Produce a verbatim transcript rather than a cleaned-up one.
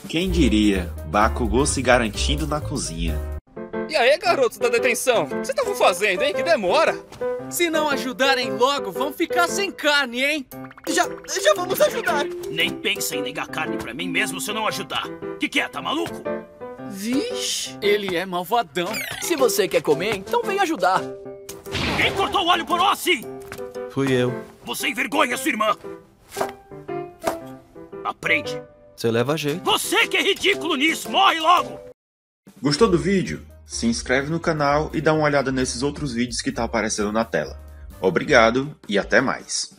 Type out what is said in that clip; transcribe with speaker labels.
Speaker 1: Quem diria, Bakugou se garantindo na cozinha.
Speaker 2: E aí, garotos da detenção? O que vocês estavam fazendo, hein? Que demora!
Speaker 3: Se não ajudarem logo, vão ficar sem carne, hein?
Speaker 4: Já, já vamos ajudar!
Speaker 5: Nem pensa em negar carne pra mim mesmo se eu não ajudar. Que que é, tá maluco?
Speaker 3: Vixe, ele é malvadão.
Speaker 4: Se você quer comer, então vem ajudar.
Speaker 5: Quem cortou o alho poró assim?
Speaker 6: Fui eu.
Speaker 5: Você envergonha sua irmã. Aprende.
Speaker 6: Você leva jeito.
Speaker 5: Você que é ridículo nisso, morre logo!
Speaker 1: Gostou do vídeo? Se inscreve no canal e dá uma olhada nesses outros vídeos que tá aparecendo na tela. Obrigado e até mais.